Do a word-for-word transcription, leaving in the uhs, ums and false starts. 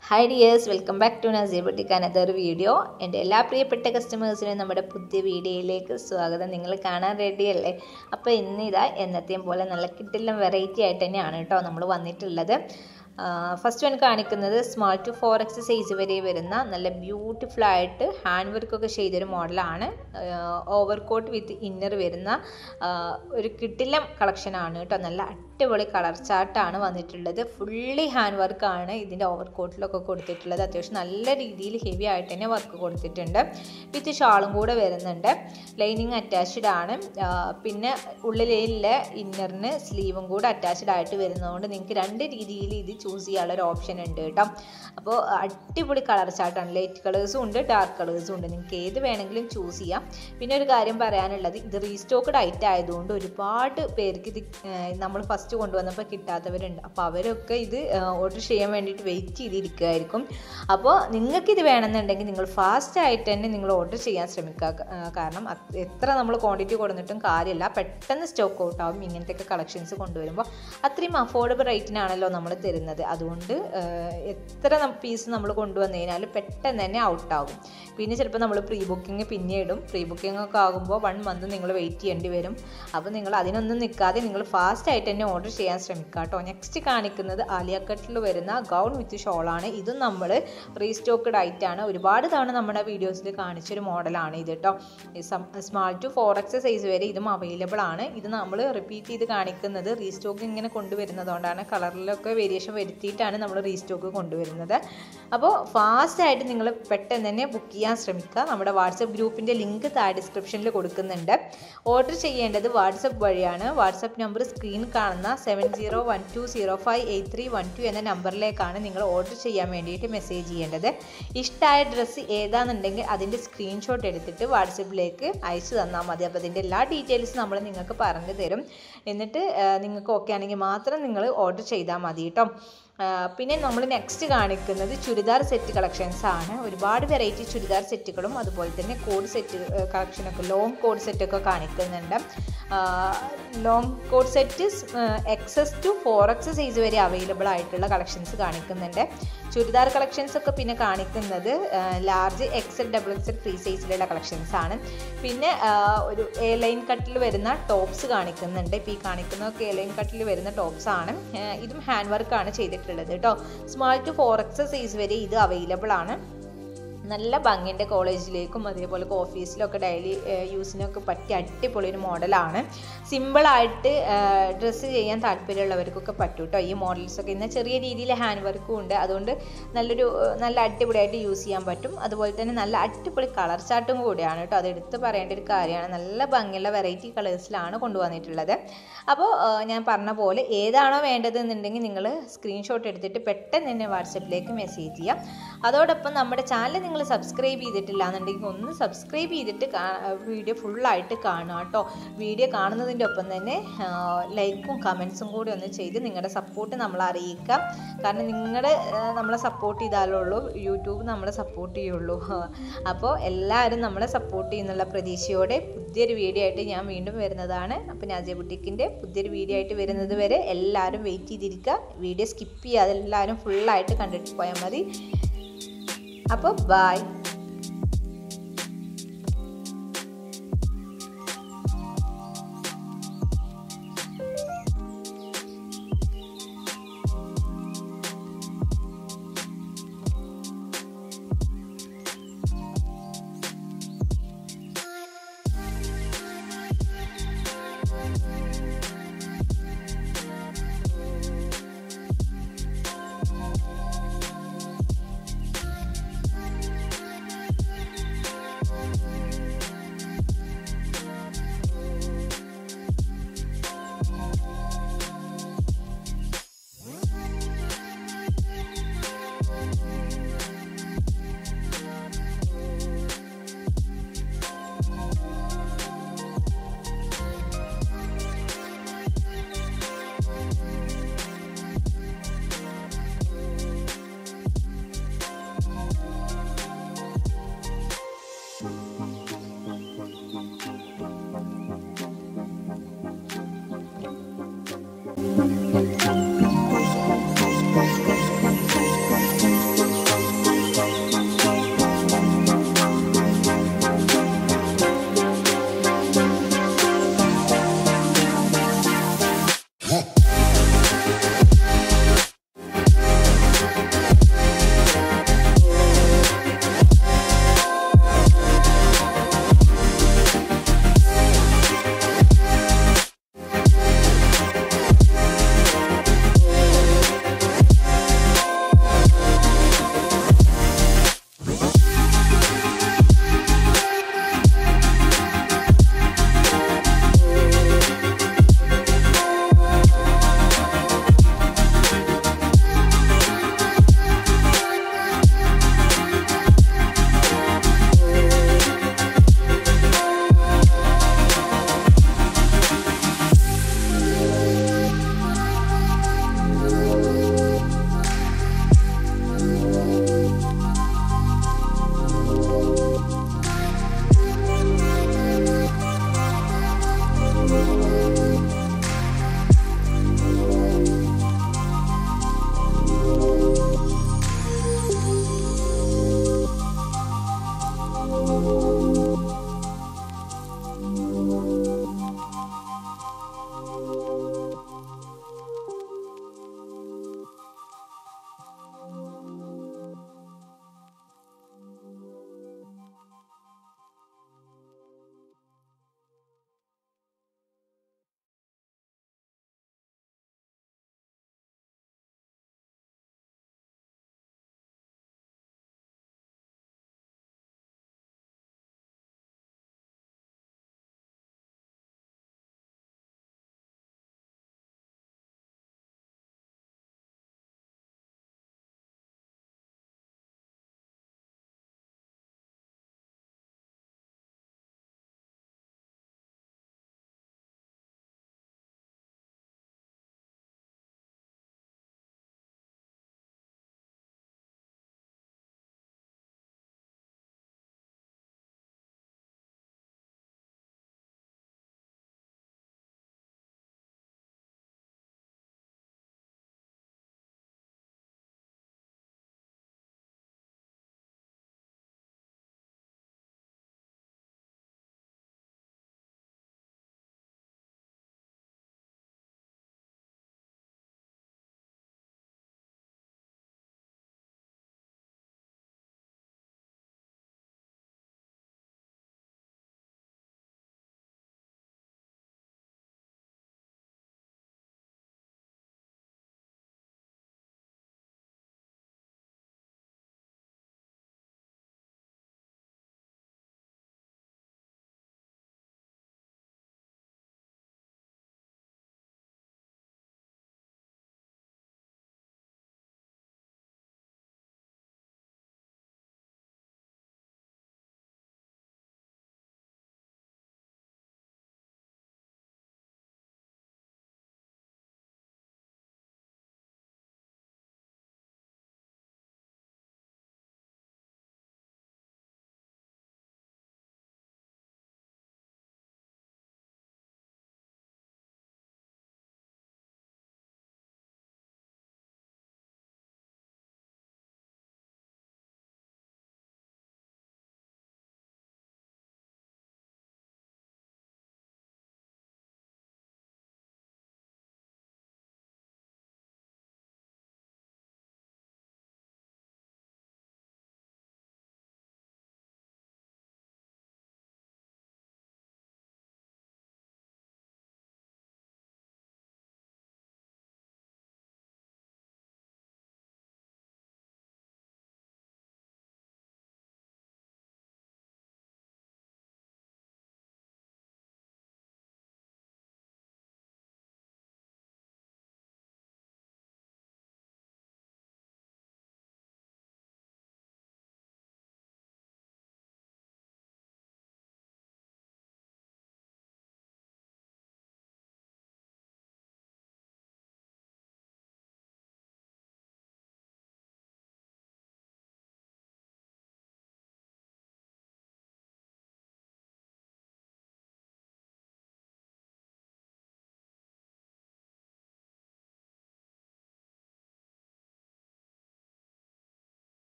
Hi dears, welcome back to Nazir Boutique another video. എൻ്റെ എല്ലാ പ്രിയപ്പെട്ട കസ്റ്റമേഴ്സിനും നമ്മുടെ പുതിയ വീഡിയോയിലേക്ക് സ്വാഗതം. നിങ്ങൾ കാണാൻ റെഡി അല്ലേ? അപ്പോൾ ഇന്ന് ഇതാ എന്നത്തെയും പോലെ നല്ല കിട്ടില്ല വെറൈറ്റി ആയിട്ട് തന്നെയാണ് കേട്ടോ നമ്മൾ വന്നിട്ടുള്ളത്. ഫസ്റ്റ് വൺ കാണിക്കുന്നത് small to four X size വരെ വരുന്ന നല്ല ബ്യൂട്ടിഫുൾ ആയിട്ട് ഹാൻഡ് വർക്കൊക്കെ ചെയ്തൊരു മോഡലാണ്. ഓവർകോട്ട് വിത്ത് ഇന്നർ വരുന്ന ഒരു കിട്ടില്ലം കളക്ഷനാണ് കേട്ടോ. നല്ല അടിപൊളി കളർ ചാർട്ടാണ് വന്നിട്ടുള്ളത്. ഫുള്ളി ഹാൻഡ് വർക്കാണ് ഇതിൻ്റെ ഓവർകോട്ടിലൊക്കെ കൊടുത്തിട്ടുള്ളത്. അത്യാവശ്യം നല്ല രീതിയിൽ ഹെവി ആയിട്ട് തന്നെ വർക്ക് കൊടുത്തിട്ടുണ്ട്. വിത്ത് ഷാളും കൂടെ വരുന്നുണ്ട്. ലൈനിങ് അറ്റാച്ച്ഡ് ആണ്. പിന്നെ ഉള്ളിലെ ഇന്നറിന് സ്ലീവും കൂടെ അറ്റാച്ച്ഡ് ആയിട്ട് വരുന്നതുകൊണ്ട് നിങ്ങൾക്ക് രണ്ട് രീതിയിൽ ഇത് ചൂസ് ചെയ്യാനുള്ളൊരു ഓപ്ഷൻ ഉണ്ട് കേട്ടോ. അപ്പോൾ അടിപൊളി കളർ ചാർട്ടാണ്. ലൈറ്റ് കളേഴ്സും ഉണ്ട്, ഡാർക്ക് കളേഴ്സും ഉണ്ട്. നിങ്ങൾക്ക് ഏത് വേണമെങ്കിലും ചൂസ് ചെയ്യാം. പിന്നെ ഒരു കാര്യം പറയാനുള്ളത്, ഇത് റീസ്റ്റോക്ക്ഡ് ഐറ്റം ആയതുകൊണ്ട് ഒരുപാട് പേർക്ക് ഇത് നമ്മൾ ഫസ്റ്റ് കൊണ്ടുവന്നപ്പോൾ കിട്ടാത്തവരുണ്ട്. അപ്പോൾ അവരൊക്കെ ഇത് ഓർഡർ ചെയ്യാൻ വേണ്ടിയിട്ട് വെയിറ്റ് ചെയ്തിരിക്കുമായിരിക്കും. അപ്പോൾ നിങ്ങൾക്കിത് വേണമെന്നുണ്ടെങ്കിൽ നിങ്ങൾ ഫാസ്റ്റ് ആയിട്ട് തന്നെ നിങ്ങൾ ഓർഡർ ചെയ്യാൻ ശ്രമിക്കുക. കാരണം എത്ര നമ്മൾ ക്വാണ്ടിറ്റി കൊടുത്തിട്ടും കാര്യമില്ല, പെട്ടെന്ന് സ്റ്റോക്ക് ഔട്ട് ആവും ഇങ്ങനത്തെയൊക്കെ കളക്ഷൻസ് കൊണ്ടുവരുമ്പോൾ. അത്രയും അഫോർഡബിൾ റേറ്റിനാണല്ലോ നമ്മൾ തരുന്നത്. അതുകൊണ്ട് എത്ര പീസ് നമ്മൾ കൊണ്ടുവന്നു കഴിഞ്ഞാൽ പെട്ടെന്ന് തന്നെ ഔട്ടാകും. പിന്നെ ചിലപ്പോൾ നമ്മൾ പ്രീ ബുക്കിംഗ് പിന്നെ ഇടും. പ്രീ ബുക്കിംഗ് ഒക്കെ ആകുമ്പോൾ വൺ മന്ത് നിങ്ങൾ വെയിറ്റ് ചെയ്യേണ്ടി വരും. അപ്പോൾ നിങ്ങൾ അതിനൊന്നും നിൽക്കാതെ നിങ്ങൾ ഫാസ്റ്റ് ആയിട്ട് തന്നെ ഓർഡർ ചെയ്യാൻ ശ്രമിക്കുക കേട്ടോ. നെക്സ്റ്റ് കാണിക്കുന്നത് ആലിയ കട്ടിൽ വരുന്ന ഗൗൺ വിത്ത് ഷോളാണ്. ഇതും നമ്മൾ റീസ്റ്റോക്ക്ഡ് ആയിട്ടാണ് ഒരുപാട് തവണ നമ്മുടെ വീഡിയോസിൽ കാണിച്ചൊരു മോഡലാണ് ഇത് കേട്ടോ. Small to four X size വരെ ഇതും അവൈലബിൾ ആണ്. ഇത് നമ്മൾ റിപ്പീറ്റ് ചെയ്ത് കാണിക്കുന്നത് റീസ്റ്റോക്ക് ഇങ്ങനെ കൊണ്ടുവരുന്നതുകൊണ്ടാണ്. കളറിലൊക്കെ വേരിയേഷൻ വരുത്തിയിട്ടാണ് നമ്മൾ റീസ്റ്റോക്ക് കൊണ്ടുവരുന്നത്. അപ്പോൾ ഫാസ്റ്റ് ആയിട്ട് നിങ്ങൾ പെട്ടെന്ന് തന്നെ ബുക്ക് ചെയ്യാൻ ശ്രമിക്കുക. നമ്മുടെ വാട്സപ്പ് ഗ്രൂപ്പിൻ്റെ ലിങ്ക് താഴെ ഡിസ്ക്രിപ്ഷനിൽ കൊടുക്കുന്നുണ്ട്. ഓർഡർ ചെയ്യേണ്ടത് വാട്സപ്പ് വഴിയാണ്. വാട്സപ്പ് നമ്പർ സ്ക്രീൻ കാണുന്ന seven zero one two zero five eight three one two എന്ന നമ്പറിലേക്കാണ് നിങ്ങൾ ഓർഡർ ചെയ്യാൻ വേണ്ടിയിട്ട് മെസ്സേജ് ചെയ്യേണ്ടത്. ഇഷ്ടമായ ഡ്രസ്സ് ഏതാണെന്നുണ്ടെങ്കിൽ അതിൻ്റെ സ്ക്രീൻഷോട്ട് എടുത്തിട്ട് വാട്സപ്പിലേക്ക് അയച്ചു തന്നാൽ മതി. അപ്പോൾ അതിൻ്റെ എല്ലാ ഡീറ്റെയിൽസും നമ്മൾ നിങ്ങൾക്ക് പറഞ്ഞു തരും. എന്നിട്ട് നിങ്ങൾക്ക് ഓക്കെ ആണെങ്കിൽ മാത്രം നിങ്ങൾ ഓർഡർ ചെയ്താൽ മതി കേട്ടോ. പിന്നെ നമ്മൾ നെക്സ്റ്റ് കാണിക്കുന്നത് ചുരിദാർ സെറ്റ് കളക്ഷൻസ് ആണ്. ഒരുപാട് വെറൈറ്റി ചുരിദാർ സെറ്റുകളും അതുപോലെ തന്നെ കോഡ് സെറ്റ് കളക്ഷനൊക്കെ ലോങ് കോഡ് സെറ്റൊക്കെ കാണിക്കുന്നുണ്ട്. Long code set X S to four X size വരെ അവൈലബിൾ ആയിട്ടുള്ള കളക്ഷൻസ് കാണിക്കുന്നുണ്ട്. ചുരിദാർ കളക്ഷൻസ് ഒക്കെ പിന്നെ കാണിക്കുന്നത് large X L double X L free സൈസിലുള്ള കളക്ഷൻസ് ആണ്. പിന്നെ ഒരു എ ലൈൻ കട്ടിൽ വരുന്ന ടോപ്സ് കാണിക്കുന്നുണ്ട്. ഇപ്പോൾ ഈ കാണിക്കുന്നതൊക്കെ എ ലൈൻ കട്ടിൽ വരുന്ന ടോപ്സ് ആണ്. ഇതും ഹാൻഡ് വർക്കാണ് ചെയ്തിട്ടുള്ളത് കേട്ടോ. Small to four X size വരെ ഇത് അവൈലബിൾ ആണ്. നല്ല ഭംഗിൻ്റെ കോളേജിലേക്കും അതേപോലെ ഓഫീസിലൊക്കെ ഡെയിലി യൂസിനൊക്കെ പറ്റിയ അടിപൊളി ഒരു മോഡലാണ്. സിമ്പിളായിട്ട് ഡ്രസ്സ് ചെയ്യാൻ താല്പര്യമുള്ളവർക്കൊക്കെ പറ്റും കേട്ടോ. ഈ മോഡൽസൊക്കെ ഇന്ന് ചെറിയ രീതിയിൽ ഹാൻഡ് വർക്കും ഉണ്ട്. അതുകൊണ്ട് നല്ലൊരു നല്ല അടിപൊളിയായിട്ട് യൂസ് ചെയ്യാൻ പറ്റും. അതുപോലെ തന്നെ നല്ല അടിപൊളി കളർ ചാർട്ടും കൂടിയാണ് കേട്ടോ. അത് എടുത്ത് പറയേണ്ട ഒരു കാര്യമാണ്. നല്ല ഭംഗിയുള്ള വെറൈറ്റി കളേഴ്സിലാണ് കൊണ്ടുവന്നിട്ടുള്ളത്. അപ്പോൾ ഞാൻ പറഞ്ഞ പോലെ ഏതാണോ വേണ്ടതെന്നുണ്ടെങ്കിൽ നിങ്ങൾ സ്ക്രീൻഷോട്ട് എടുത്തിട്ട് പെട്ടെന്ന് തന്നെ വാട്സപ്പിലേക്ക് മെസ്സേജ് ചെയ്യാം. അതോടൊപ്പം നമ്മുടെ ചാനൽ നിങ്ങൾ സബ്സ്ക്രൈബ് ചെയ്തിട്ടില്ല എന്നുണ്ടെങ്കിൽ ഒന്ന് സബ്സ്ക്രൈബ് ചെയ്തിട്ട് വീഡിയോ ഫുള്ളായിട്ട് കാണുക കേട്ടോ. വീഡിയോ കാണുന്നതിൻ്റെ ഒപ്പം തന്നെ ലൈക്കും കമൻസും കൂടി ഒന്ന് ചെയ്ത് നിങ്ങളുടെ സപ്പോർട്ട് നമ്മളെ അറിയിക്കുക. കാരണം നിങ്ങളുടെ നമ്മളെ സപ്പോർട്ട് ചെയ്താലുള്ളൂ യൂട്യൂബ് നമ്മളെ സപ്പോർട്ട് ചെയ്യുള്ളൂ. അപ്പോൾ എല്ലാവരും നമ്മളെ സപ്പോർട്ട് ചെയ്യുന്നുള്ള പ്രതീക്ഷയോടെ പുതിയൊരു വീഡിയോ ആയിട്ട് ഞാൻ വീണ്ടും വരുന്നതാണ്. അപ്പോൾ നാസിയ ബുട്ടീക്കിൻ്റെ പുതിയൊരു വീഡിയോ ആയിട്ട് വരുന്നത് വരെ എല്ലാവരും വെയിറ്റ് ചെയ്തിരിക്കുക. വീഡിയോ സ്കിപ്പ് ചെയ്യാതെ എല്ലാവരും ഫുള്ളായിട്ട് കണ്ടിട്ട് പോയാൽ മതി. അപ്പോൾ ബൈ.